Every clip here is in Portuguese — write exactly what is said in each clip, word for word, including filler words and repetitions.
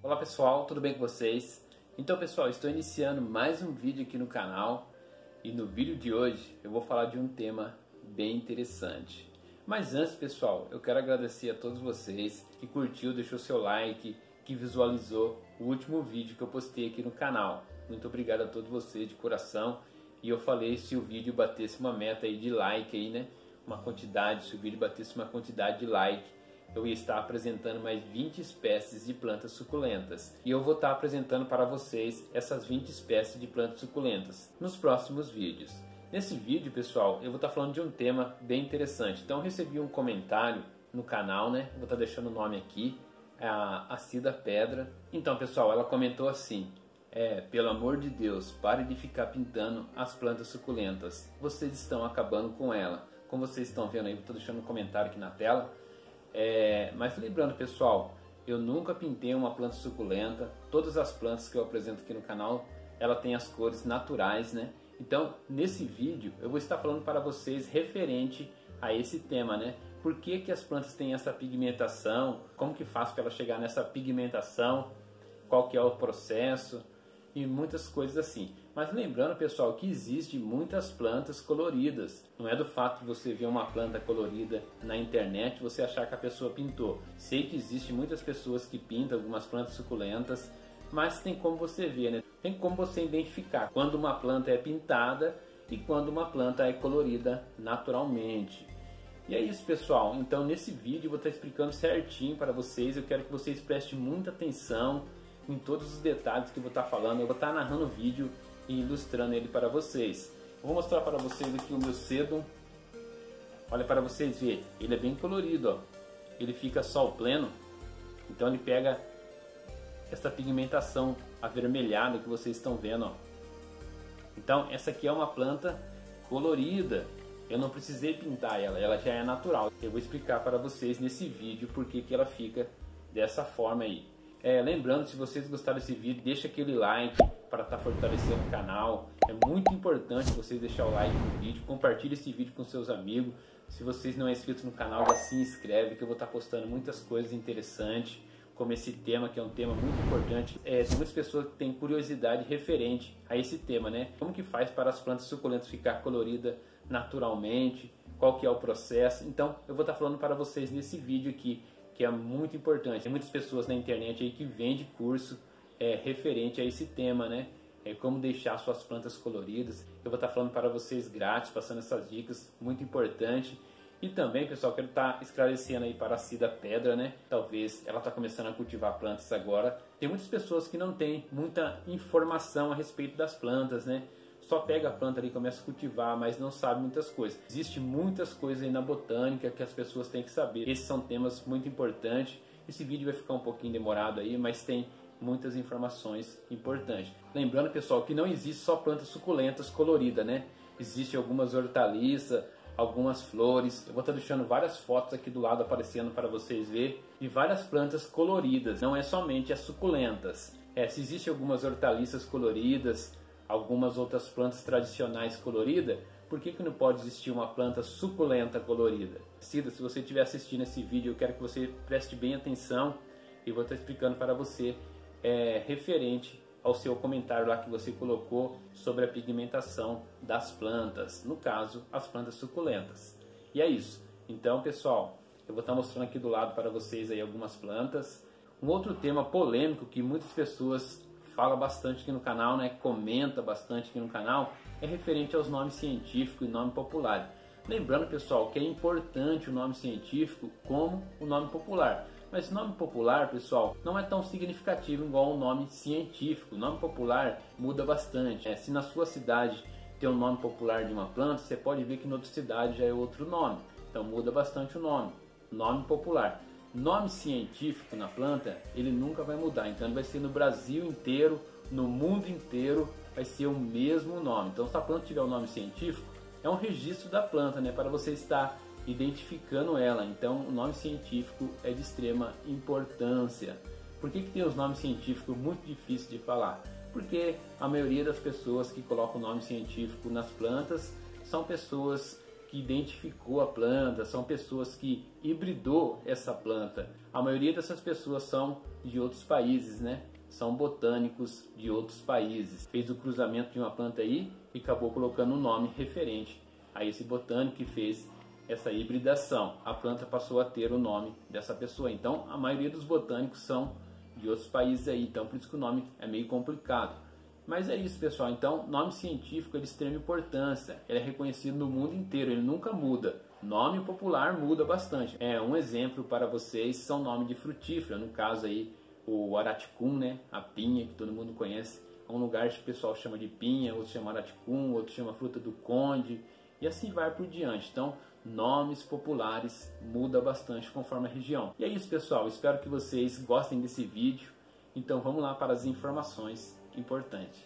Olá pessoal, tudo bem com vocês? Então pessoal, estou iniciando mais um vídeo aqui no canal e no vídeo de hoje eu vou falar de um tema bem interessante. Mas antes pessoal, eu quero agradecer a todos vocês que curtiu, deixou seu like, que visualizou o último vídeo que eu postei aqui no canal. Muito obrigado a todos vocês de coração. E eu falei se o vídeo batesse uma meta aí de like aí, né? Uma quantidade, se o vídeo batesse uma quantidade de like, eu ia estar apresentando mais vinte espécies de plantas suculentas. E eu vou estar apresentando para vocês essas vinte espécies de plantas suculentas nos próximos vídeos. Nesse vídeo, pessoal, eu vou estar falando de um tema bem interessante. Então eu recebi um comentário no canal, né? Vou estar deixando o nome aqui, a, a Cida Pedra. Então, pessoal, ela comentou assim: É, pelo amor de Deus, pare de ficar pintando as plantas suculentas. Vocês estão acabando com ela. Como vocês estão vendo aí, eu estou deixando um comentário aqui na tela. É, mas lembrando, pessoal, eu nunca pintei uma planta suculenta. Todas as plantas que eu apresento aqui no canal, ela tem as cores naturais, né? Então, nesse vídeo, eu vou estar falando para vocês referente a esse tema, né? Por que que as plantas têm essa pigmentação? Como que faz para ela chegar nessa pigmentação? Qual que é o processo? E muitas coisas assim. Mas lembrando, pessoal, que existe muitas plantas coloridas. Não é do fato de você ver uma planta colorida na internet você achar que a pessoa pintou. Sei que existe muitas pessoas que pintam algumas plantas suculentas, mas tem como você ver, né? Tem como você identificar quando uma planta é pintada e quando uma planta é colorida naturalmente. E é isso, pessoal. Então nesse vídeo eu vou estar explicando certinho para vocês. Eu quero que vocês prestem muita atenção em todos os detalhes que eu vou estar falando. Eu vou estar narrando o vídeo e ilustrando ele para vocês. Eu vou mostrar para vocês aqui o meu sedum. Olha para vocês verem, ele é bem colorido, ó. Ele fica sol pleno, então ele pega essa pigmentação avermelhada que vocês estão vendo, ó. Então essa aqui é uma planta colorida. Eu não precisei pintar ela, ela já é natural. Eu vou explicar para vocês nesse vídeo por que que ela fica dessa forma aí. É, lembrando, se vocês gostaram desse vídeo, deixa aquele like para estar fortalecendo o canal. É muito importante vocês deixarem o like no vídeo, compartilhe esse vídeo com seus amigos. Se vocês não são inscritos no canal, já se inscreve, que eu vou estar postando muitas coisas interessantes, como esse tema, que é um tema muito importante. É, tem muitas pessoas que têm curiosidade referente a esse tema, né? Como que faz para as plantas suculentas ficar coloridas naturalmente, qual que é o processo. Então eu vou estar falando para vocês nesse vídeo aqui, que é muito importante. Tem muitas pessoas na internet aí que vendem curso é, referente a esse tema, né? É, como deixar suas plantas coloridas. Eu vou estar falando para vocês grátis, passando essas dicas muito importantes. E também, pessoal, quero estar esclarecendo aí para a Cida Pedra, né? Talvez ela está começando a cultivar plantas agora. Tem muitas pessoas que não têm muita informação a respeito das plantas, né? Só pega a planta ali e começa a cultivar, mas não sabe muitas coisas. Existem muitas coisas aí na botânica que as pessoas têm que saber. Esses são temas muito importantes. Esse vídeo vai ficar um pouquinho demorado aí, mas tem muitas informações importantes. Lembrando, pessoal, que não existe só plantas suculentas coloridas, né? Existem algumas hortaliças, algumas flores. Eu vou estar deixando várias fotos aqui do lado aparecendo para vocês verem, de várias plantas coloridas. Não é somente as suculentas. É, se existem algumas hortaliças coloridas, algumas outras plantas tradicionais coloridas, por que que não pode existir uma planta suculenta colorida? Cida, se você estiver assistindo esse vídeo, eu quero que você preste bem atenção e vou estar explicando para você é, referente ao seu comentário lá que você colocou sobre a pigmentação das plantas, no caso, as plantas suculentas. E é isso. Então, pessoal, eu vou estar mostrando aqui do lado para vocês aí algumas plantas. Um outro tema polêmico que muitas pessoas fala bastante aqui no canal, né? Comenta bastante aqui no canal, é referente aos nomes científicos e nome popular. Lembrando, pessoal, que é importante o nome científico como o nome popular. Mas nome popular, pessoal, não é tão significativo igual o nome científico. O nome popular muda bastante. É, se na sua cidade tem um nome popular de uma planta, você pode ver que na outra cidade já é outro nome. Então muda bastante o nome. Nome popular. Nome científico na planta, ele nunca vai mudar. Então ele vai ser no Brasil inteiro, no mundo inteiro, vai ser o mesmo nome. Então se a planta tiver o um nome científico, é um registro da planta, né? Para você estar identificando ela. Então o nome científico é de extrema importância. Por que que tem os nomes científicos muito difíceis de falar? Porque a maioria das pessoas que colocam o nome científico nas plantas são pessoas que identificou a planta, são pessoas que hibridou essa planta. a maioria dessas pessoas são de outros países, né? São botânicos de outros países. Fez o cruzamento de uma planta aí e acabou colocando um nome referente a esse botânico que fez essa hibridação. A planta passou a ter o nome dessa pessoa. Então, a maioria dos botânicos são de outros países aí. Então, por isso que o nome é meio complicado. Mas é isso, pessoal. Então, nome científico é de extrema importância. Ele é reconhecido no mundo inteiro. Ele nunca muda. Nome popular muda bastante. É um exemplo para vocês são nome de frutífera. No caso aí, o araticum, né? A pinha, que todo mundo conhece. É um lugar que o pessoal chama de pinha, outro chama araticum, outro chama fruta do conde. E assim vai por diante. Então, nomes populares muda bastante conforme a região. E é isso, pessoal. Espero que vocês gostem desse vídeo. Então, vamos lá para as informações importantes.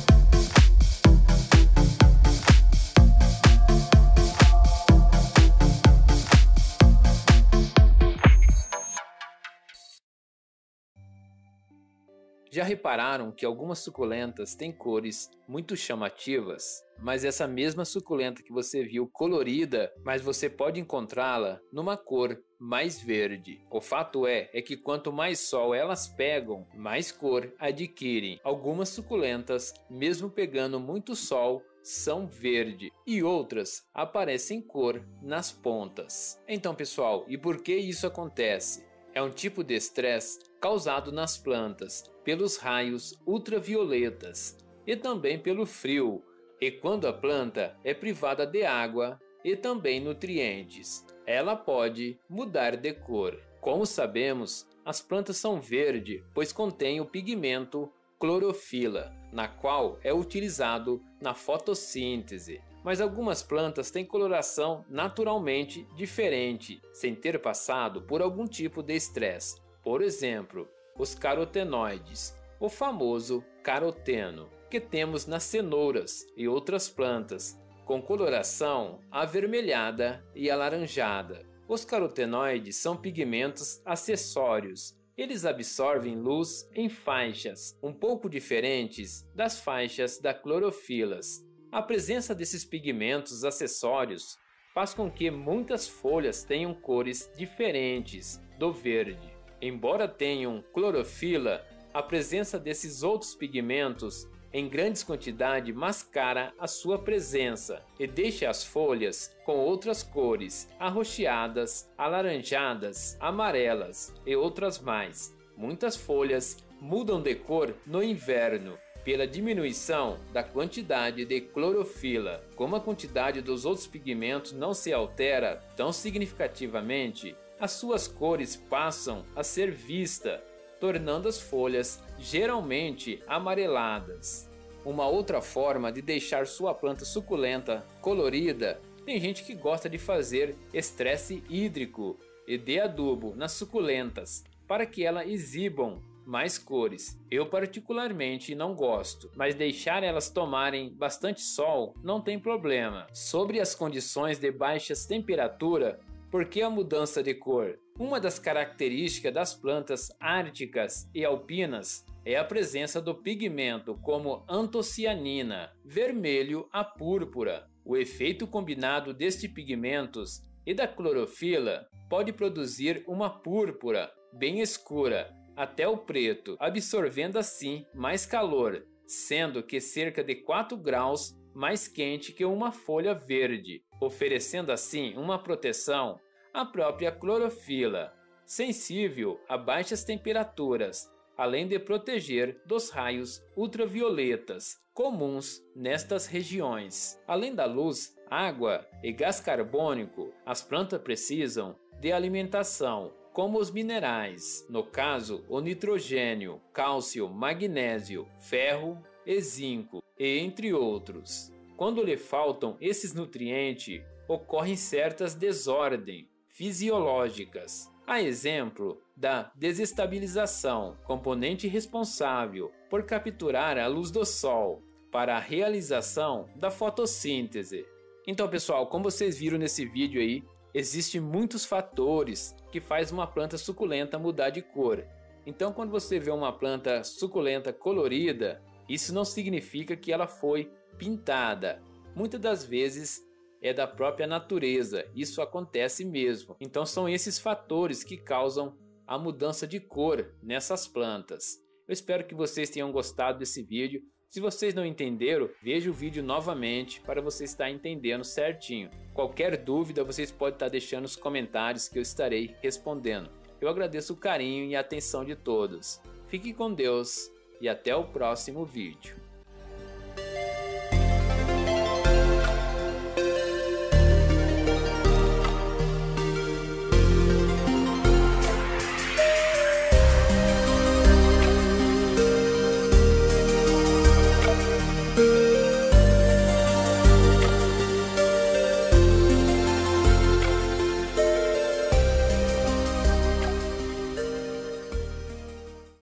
Já repararam que algumas suculentas têm cores muito chamativas? Mas essa mesma suculenta que você viu colorida, mas você pode encontrá-la numa cor mais verde. O fato é, é que quanto mais sol elas pegam, mais cor adquirem. Algumas suculentas, mesmo pegando muito sol, são verde e outras aparecem cor nas pontas. Então, pessoal, e por que isso acontece? É um tipo de estresse causado nas plantas pelos raios ultravioletas e também pelo frio, e quando a planta é privada de água e também nutrientes, ela pode mudar de cor. Como sabemos, as plantas são verdes pois contêm o pigmento clorofila, na qual é utilizado na fotossíntese. Mas algumas plantas têm coloração naturalmente diferente, sem ter passado por algum tipo de estresse. Por exemplo, os carotenoides, o famoso caroteno, que temos nas cenouras e outras plantas, com coloração avermelhada e alaranjada. Os carotenoides são pigmentos acessórios. Eles absorvem luz em faixas, um pouco diferentes das faixas da clorofilas. A presença desses pigmentos acessórios faz com que muitas folhas tenham cores diferentes do verde. Embora tenham clorofila, a presença desses outros pigmentos em grandes quantidades mascara a sua presença e deixa as folhas com outras cores, arroxeadas, alaranjadas, amarelas e outras mais. Muitas folhas mudam de cor no inverno pela diminuição da quantidade de clorofila. Como a quantidade dos outros pigmentos não se altera tão significativamente, as suas cores passam a ser vistas, tornando as folhas geralmente amareladas. Uma outra forma de deixar sua planta suculenta colorida, tem gente que gosta de fazer estresse hídrico e de adubo nas suculentas para que elas exibam mais cores. Eu particularmente não gosto, mas deixar elas tomarem bastante sol não tem problema. Sobre as condições de baixas temperaturas, por que a mudança de cor? Uma das características das plantas árticas e alpinas é a presença do pigmento como antocianina, vermelho a púrpura. O efeito combinado destes pigmentos e da clorofila pode produzir uma púrpura bem escura, até o preto, absorvendo assim mais calor, sendo que cerca de quatro graus mais quente que uma folha verde, oferecendo assim uma proteção à própria clorofila, sensível a baixas temperaturas, além de proteger dos raios ultravioletas comuns nestas regiões. Além da luz, água e gás carbônico, as plantas precisam de alimentação, como os minerais, no caso o nitrogênio, cálcio, magnésio, ferro e zinco, e entre outros. Quando lhe faltam esses nutrientes, ocorrem certas desordens fisiológicas. A exemplo da desestabilização, componente responsável por capturar a luz do sol para a realização da fotossíntese. Então, pessoal, como vocês viram nesse vídeo aí, existem muitos fatores que faz uma planta suculenta mudar de cor. Então, quando você vê uma planta suculenta colorida, isso não significa que ela foi pintada. Muitas das vezes é da própria natureza, isso acontece mesmo. Então são esses fatores que causam a mudança de cor nessas plantas. Eu espero que vocês tenham gostado desse vídeo. Se vocês não entenderam, veja o vídeo novamente para você estar entendendo certinho. Qualquer dúvida vocês podem estar deixando nos comentários que eu estarei respondendo. Eu agradeço o carinho e a atenção de todos. Fique com Deus e até o próximo vídeo.